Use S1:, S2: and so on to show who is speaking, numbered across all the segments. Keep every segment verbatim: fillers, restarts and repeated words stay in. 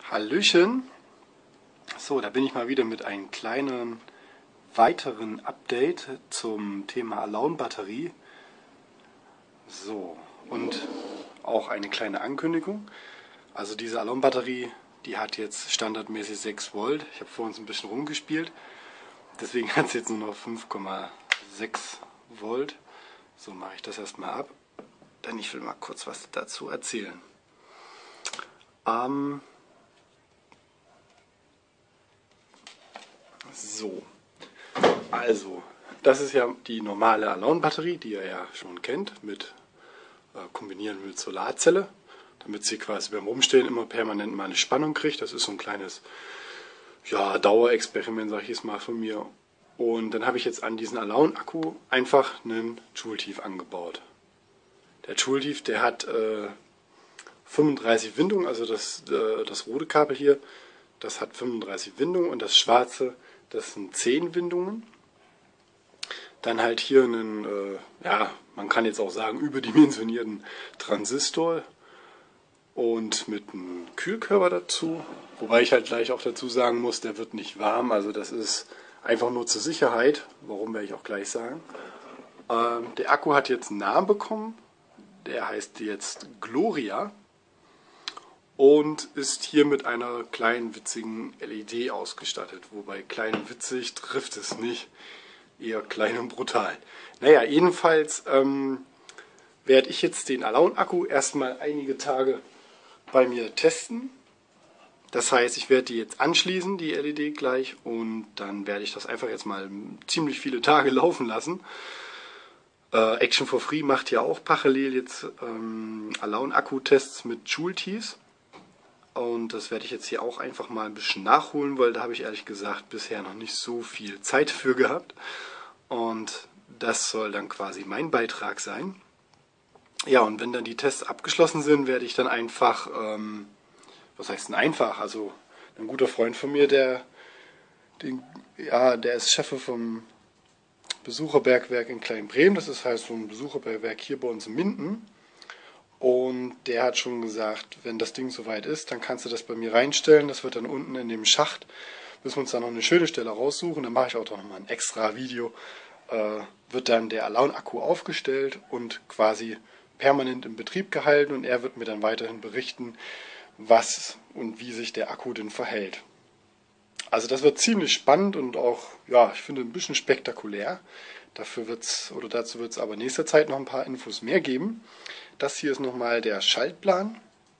S1: Hallöchen! So, da bin ich mal wieder mit einem kleinen weiteren Update zum Thema Alone-Batterie. So, und auch eine kleine Ankündigung. Also diese Alone-Batterie, die hat jetzt standardmäßig sechs Volt. Ich habe vor uns ein bisschen rumgespielt. Deswegen hat es jetzt nur noch fünf Komma sechs Volt. So mache ich das erstmal ab. Denn ich will mal kurz was dazu erzählen. Ähm, So, also, das ist ja die normale Alone-Batterie, die ihr ja schon kennt, mit äh, kombinieren mit Solarzelle, damit sie quasi beim Rumstehen immer permanent mal eine Spannung kriegt. Das ist so ein kleines ja, Dauerexperiment, sag ich jetzt mal von mir. Und dann habe ich jetzt an diesen Alone-Akku einfach einen Joule-Tief angebaut. Der Joule-Tief, der hat äh, fünfunddreißig Windungen, also das, äh, das rote Kabel hier, das hat fünfunddreißig Windungen und das schwarze, das sind zehn Windungen. Dann halt hier einen, äh, ja, man kann jetzt auch sagen, überdimensionierten Transistor und mit einem Kühlkörper dazu. Wobei ich halt gleich auch dazu sagen muss, der wird nicht warm, also das ist einfach nur zur Sicherheit. Warum, werde ich auch gleich sagen. Ähm, der Akku hat jetzt einen Namen bekommen, der heißt jetzt Gloria. Und ist hier mit einer kleinen witzigen L E D ausgestattet. Wobei klein und witzig trifft es nicht, eher klein und brutal. Naja, jedenfalls ähm, werde ich jetzt den Alone-Akku erstmal einige Tage bei mir testen. Das heißt, ich werde die jetzt anschließen, die L E D gleich, und dann werde ich das einfach jetzt mal ziemlich viele Tage laufen lassen. Äh, Action for Free macht ja auch parallel jetzt ähm, Alone-Akku-Tests mit Joule-Tiefs. Und das werde ich jetzt hier auch einfach mal ein bisschen nachholen, weil da habe ich ehrlich gesagt bisher noch nicht so viel Zeit für gehabt. Und das soll dann quasi mein Beitrag sein. Ja, und wenn dann die Tests abgeschlossen sind, werde ich dann einfach, ähm, was heißt denn einfach? Also ein guter Freund von mir, der, den, ja, der ist Chef vom Besucherbergwerk in Kleinbremen. Das ist halt so ein Besucherbergwerk hier bei uns in Minden. Und der hat schon gesagt, wenn das Ding soweit ist, dann kannst du das bei mir reinstellen. Das wird dann unten in dem Schacht, müssen wir uns dann noch eine schöne Stelle raussuchen. Dann mache ich auch noch mal ein extra Video. Äh, wird dann der Alone-Akku aufgestellt und quasi permanent in Betrieb gehalten. Und er wird mir dann weiterhin berichten, was und wie sich der Akku denn verhält. Also das wird ziemlich spannend und auch, ja, ich finde ein bisschen spektakulär. Dafür wird's, oder dazu wird es aber in nächster Zeit noch ein paar Infos mehr geben. Das hier ist nochmal der Schaltplan.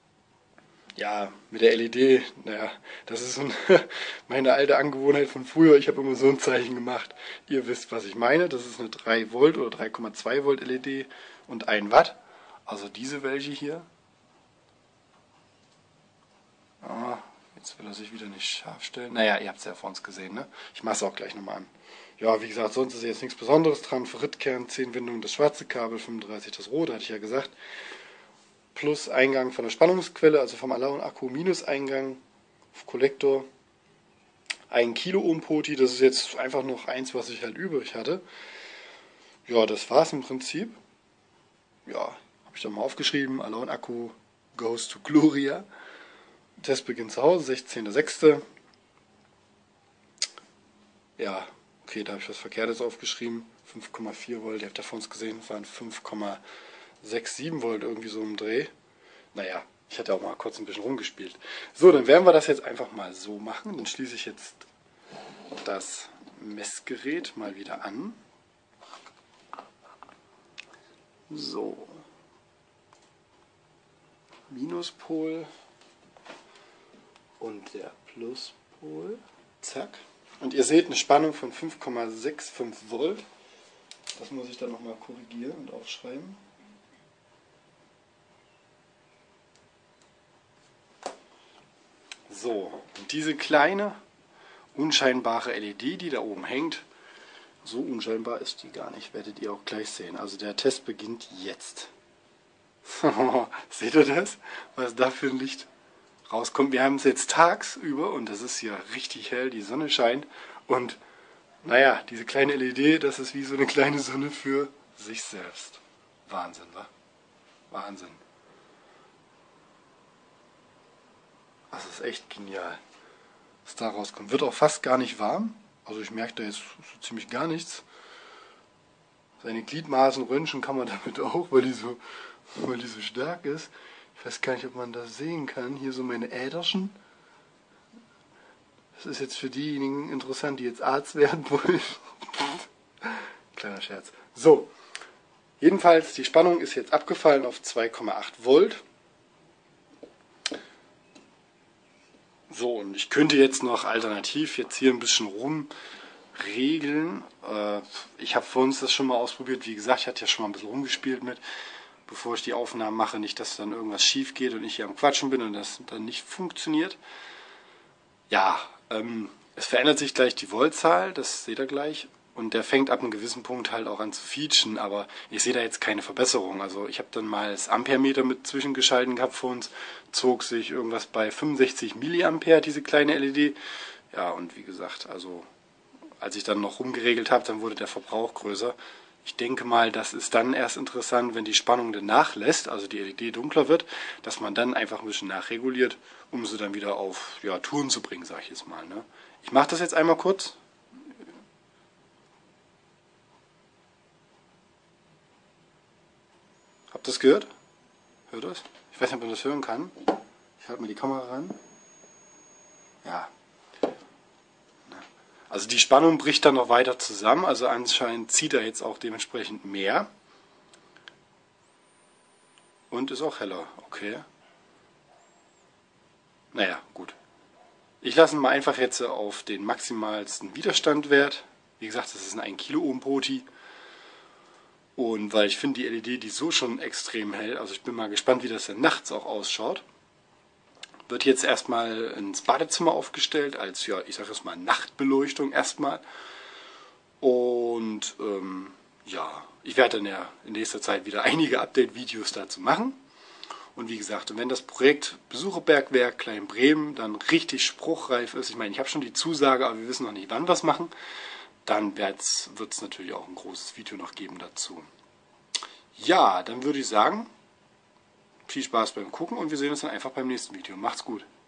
S1: Ja, mit der L E D, naja, das ist so eine, meine alte Angewohnheit von früher. Ich habe immer so ein Zeichen gemacht. Ihr wisst, was ich meine. Das ist eine drei Volt oder drei Komma zwei Volt L E D und ein Watt. Also diese welche hier. Ah, jetzt will er sich wieder nicht scharf stellen. Naja, ihr habt es ja vor uns gesehen, ne? Ich mache es auch gleich nochmal an. Ja, wie gesagt, sonst ist jetzt nichts Besonderes dran. Ferritkern, zehn Windungen, das schwarze Kabel, fünfunddreißig das rote, hatte ich ja gesagt. Plus Eingang von der Spannungsquelle, also vom Alone-Akku, minus Eingang auf Kollektor. Ein Kiloohm-Poti, das ist jetzt einfach noch eins, was ich halt übrig hatte. Ja, das war's im Prinzip. Ja, habe ich dann mal aufgeschrieben. Alone-Akku goes to Gloria. Test beginnt zu Hause, sechzehnter sechster Ja, okay, da habe ich was Verkehrtes aufgeschrieben. fünf Komma vier Volt, ihr habt ja vor uns gesehen, waren fünf Komma siebenundsechzig Volt, irgendwie so im Dreh. Naja, ich hatte auch mal kurz ein bisschen rumgespielt. So, dann werden wir das jetzt einfach mal so machen. Dann schließe ich jetzt das Messgerät mal wieder an. So. Minuspol und der Pluspol. Zack. Und ihr seht eine Spannung von fünf Komma fünfundsechzig Volt. Das muss ich dann nochmal korrigieren und aufschreiben. So, und diese kleine, unscheinbare L E D, die da oben hängt, so unscheinbar ist die gar nicht, werdet ihr auch gleich sehen. Also der Test beginnt jetzt. Seht ihr das? Was da für ein Licht rauskommt. Wir haben es jetzt tagsüber und das ist hier richtig hell, die Sonne scheint. Und naja, diese kleine L E D, das ist wie so eine kleine Sonne für sich selbst. Wahnsinn, wa? Wahnsinn. Das ist ist echt genial, was da rauskommt. Wird auch fast gar nicht warm. Also ich merke da jetzt so ziemlich gar nichts. Seine Gliedmaßen röntgen kann man damit auch, weil die so, weil die so stark ist. Ich weiß gar nicht, ob man das sehen kann. Hier so meine Äderchen. Das ist jetzt für diejenigen interessant, die jetzt Arzt werden wollen. Kleiner Scherz. So, jedenfalls die Spannung ist jetzt abgefallen auf zwei Komma acht Volt. So, und ich könnte jetzt noch alternativ jetzt hier ein bisschen rumregeln. Äh, ich habe für uns das schon mal ausprobiert. Wie gesagt, ich hatte ja schon mal ein bisschen rumgespielt mit, bevor ich die Aufnahmen mache. Nicht, dass dann irgendwas schief geht und ich hier am Quatschen bin und das dann nicht funktioniert. Ja, ähm, es verändert sich gleich die Voltzahl, das seht ihr gleich. Und der fängt ab einem gewissen Punkt halt auch an zu feachen, aber ich sehe da jetzt keine Verbesserung. Also ich habe dann mal das Amperemeter mit zwischengeschalten gehabt für uns, zog sich irgendwas bei fünfundsechzig Milliampere, diese kleine L E D. Ja, und wie gesagt, also als ich dann noch rumgeregelt habe, dann wurde der Verbrauch größer. Ich denke mal, das ist dann erst interessant, wenn die Spannung dann nachlässt, also die L E D dunkler wird, dass man dann einfach ein bisschen nachreguliert, um sie dann wieder auf ja, Touren zu bringen, sage ich jetzt mal. Ne? Ich mache das jetzt einmal kurz. Habt ihr das gehört? Hört das? Ich weiß nicht, ob man das hören kann. Ich halte mal die Kamera ran. Ja. Also die Spannung bricht dann noch weiter zusammen, also anscheinend zieht er jetzt auch dementsprechend mehr. Und ist auch heller, okay. Naja, gut. Ich lasse ihn mal einfach jetzt auf den maximalsten Widerstandwert. Wie gesagt, das ist ein ein Kiloohm Poti. Und weil ich finde die L E D, die ist so schon extrem hell, also ich bin mal gespannt, wie das dann nachts auch ausschaut. Wird jetzt erstmal ins Badezimmer aufgestellt, als, ja, ich sage jetzt mal Nachtbeleuchtung erstmal. Und ähm, ja, ich werde dann ja in nächster Zeit wieder einige Update-Videos dazu machen. Und wie gesagt, wenn das Projekt Besucherbergwerk Klein-Bremen dann richtig spruchreif ist, ich meine, ich habe schon die Zusage, aber wir wissen noch nicht, wann wir es machen, dann wird es natürlich auch ein großes Video noch geben dazu. Ja, dann würde ich sagen, viel Spaß beim Gucken und wir sehen uns dann einfach beim nächsten Video. Macht's gut!